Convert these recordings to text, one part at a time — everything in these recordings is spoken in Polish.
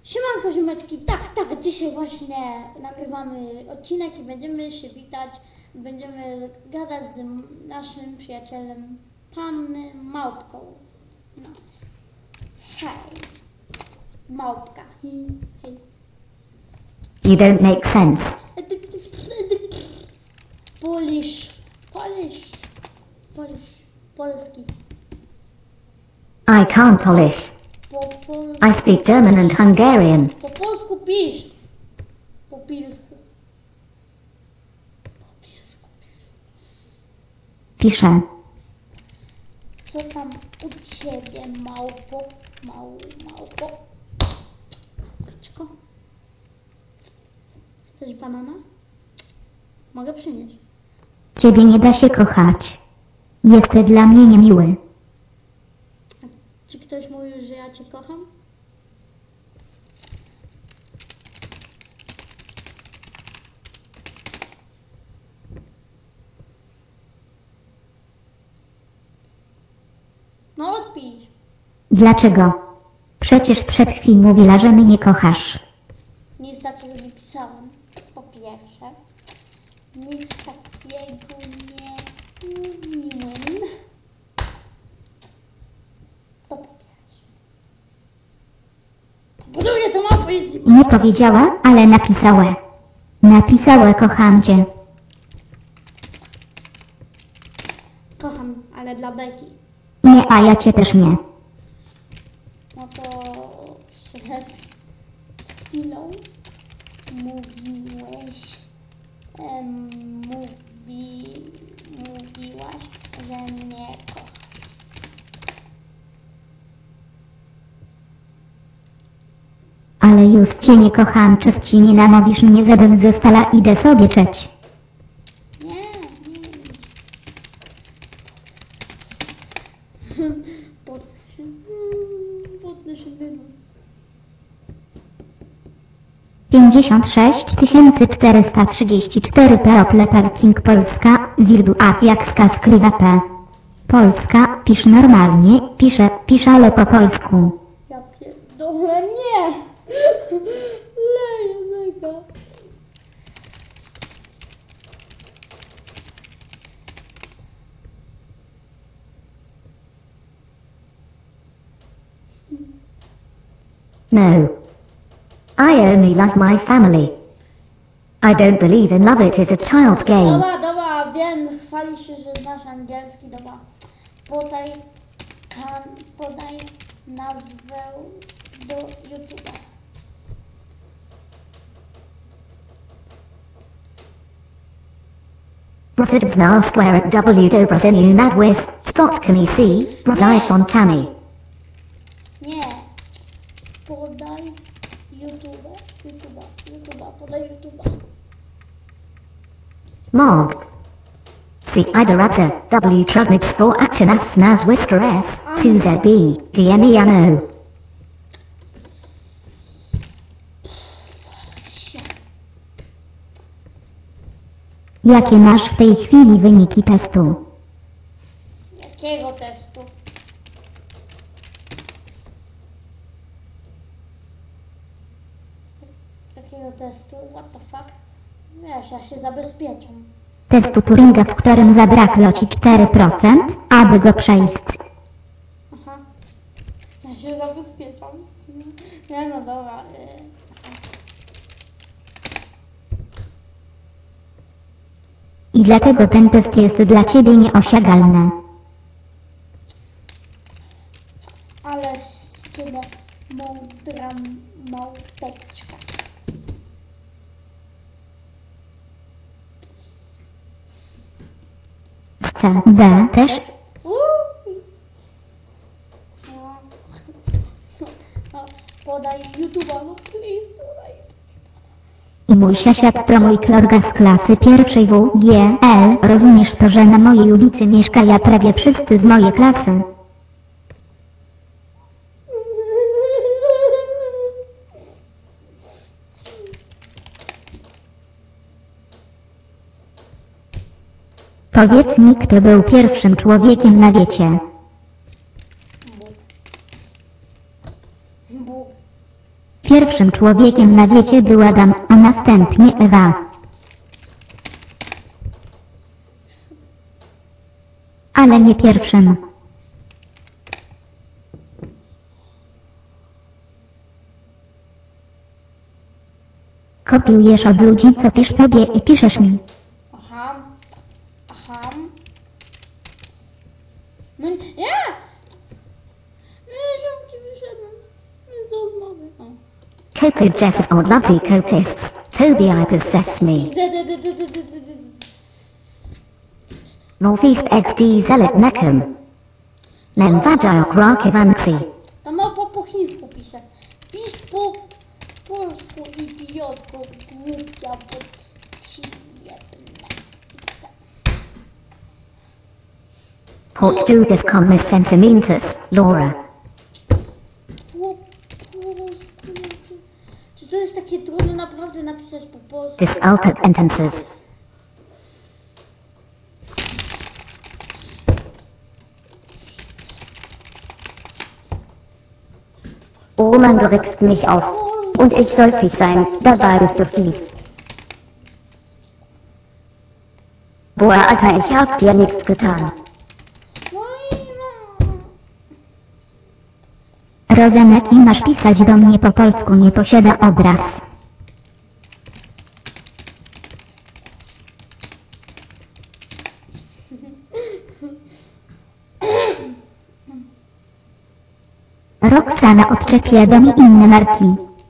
Siemanko, ziomeczki, tak, dzisiaj właśnie nagrywamy odcinek i będziemy się witać, będziemy gadać z naszym przyjacielem, Panny Małpką. No. Hej, Małpka, hej. You don't make sense. Polski. I can't Polish. I speak German and Hungarian. Po polsku pisz. Po pilsku. Piszę. Co tam u ciebie, małpo? Małpo. Małpeczko. Chcesz banana? Mogę przynieść. Ciebie nie da się kochać. Jesteś dla mnie niemiły. Czy ktoś mówił, że ja cię kocham? No odpisz. Dlaczego? Przecież przed chwilą mówiła, że mnie nie kochasz. Nic takiego nie pisałam. Po pierwsze. Nic takiego nie mówiłem. To po pierwsze. Po drugie to małpa jest... Nie powiedziała, ale napisała. Napisała kocham cię. Kocham, ale dla beki. Nie, a ja cię też nie. No to przed chwilą mówiłaś, że mnie kochasz. Ale już cię nie kocham, czy ci nie namówisz mnie, żebym została, idę sobie czeć. Nie. Potnę się wyno. 56 434 People Parking Polska, Wirduaf jak skrywa P. Polska, pisz normalnie, pisz ale po polsku. Ja pierdolę, nie! Leję mega. No. I only love my family. I don't believe in love, it is a child's game. Dobra, wiem, chwali się, że znasz angielski, dobra. Podaj nazwę do YouTube'a. Profit Software at www. Mad with Scott can you see? Life on Cammy. Nie. Podaj YouTube'a, podaj YouTube'a. Mog. See Iderabza, W Trugnage for Action F Snaz Whisker F, 2ZB, DME Ano. Jakie masz w tej chwili wyniki testu? Jakiego testu? Jakiego testu? What the fuck? Wiesz, ja się zabezpieczam. Testu Turinga, w którym zabrakło ci 4%, aby go przejść. Aha. Ja się zabezpieczam. Nie no dobra. I dlatego ten test jest dla ciebie nieosiągalny. Ale z ciebie mądra małpeczka. C, D też. Podaj YouTube'a, no please, podaj. I mój siasiak to mój klorga z klasy pierwszej WGL. Rozumiesz to, że na mojej ulicy mieszkają prawie wszyscy z mojej klasy. Powiedz mi, kto był pierwszym człowiekiem na wiecie. Bóg. Pierwszym człowiekiem na wiecie był Adam, a następnie Ewa. Ale nie pierwszym. Kopiujesz od ludzi, co pisz sobie i piszesz mi. Aha. Aha. No nie! Ziomki, wyszedłem. Z rozmowy. O. Cupid Jeff or lovely copists. Toby I possess me. Northeast XD Zealot Meckham. Menvajok Rakivansi. Tam małpa po chińsku pisze. Pisz po polsku, idiotko, głupia, bo ci jebne. Portuguese commas centimeters, Laura. Po polsku. Czy to jest takie trudne naprawdę napisać po polsku? This altered sentences. Oh man, du regst mich auf. Und ich soll fies sein, dabei bist du fies. Boah, Alter, ich hab dir nichts getan. Rozeneki, masz pisać do mnie po polsku, nie posiada obraz. Roxana odczepia do mnie inne marki.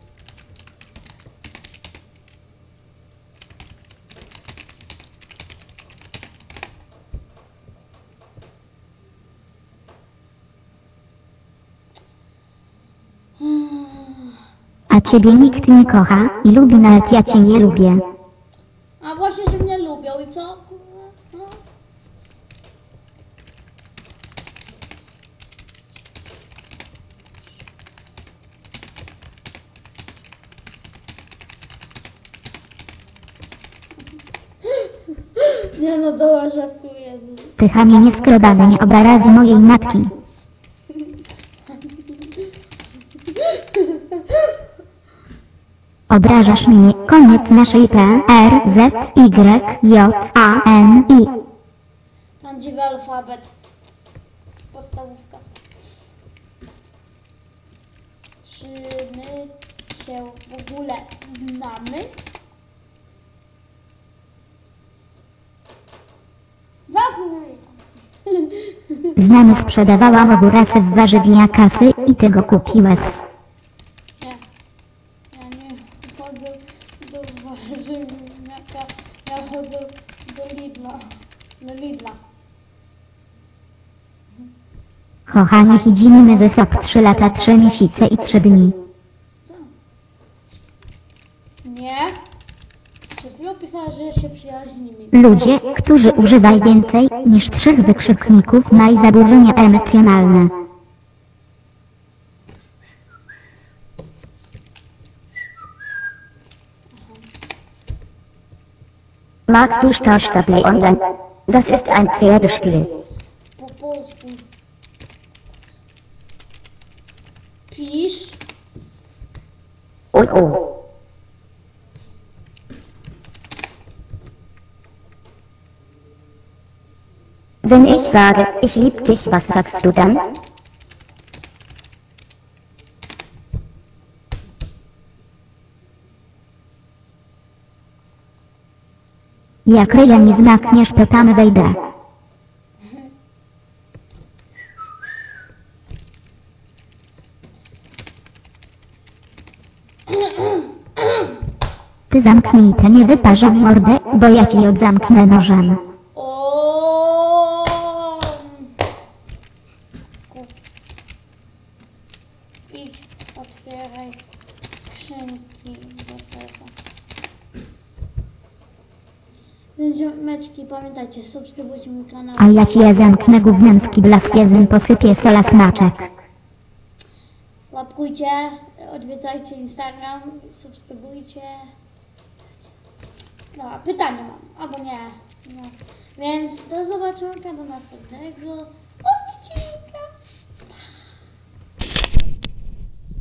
A ciebie nikt nie kocha i lubi, nawet ja cię nie lubię. A właśnie, że mnie lubią i co? No. Nie no, dobra, żartuję. Ty chamie nieskrobany, nie obrazy mojej matki. Obrażasz mnie, koniec naszej P, R, Z, Y, J, A, N, I. Prawdziwy alfabet. Podstawówka. Czy my się w ogóle znamy? Zamknij. Znamy, sprzedawałam ogórasy w warzywnia kasy i ty go kupiłeś. Nie. Ja nie chodzę do warzywniaka. Ja chodzę do Lidla. Do Lidla. Kochanie, widzimy wysok 3 lata, 3 miesiące i 3 dni. Co? Nie. Przed chwilą pisała, że się przyjaźnimy. Ludzie, którzy używają więcej niż 3 wykrzykników, mają zaburzenia emocjonalne. Magst du Starstable online? Das ist ein Pferdespiel. Po polsku. Pisz. Oh oh. Wenn ich sage, ich lieb dich, was sagst du dann? Jak ryja nie zmakniesz, to tam wejdę. Ty zamknij tę niewyparzą mordę, bo ja ci ją zamknę nożem. O. Idź, otwieraj skrzynki do CS-a. Więc ziomeczki, pamiętajcie, subskrybujcie mój kanał. A ja ci je zamknę gówniański blasfizm, posypię sola smaczek. Łapkujcie, odwiedzajcie Instagram, subskrybujcie. Dobra, pytanie mam, albo nie. No. Więc do zobaczenia do następnego odcinka.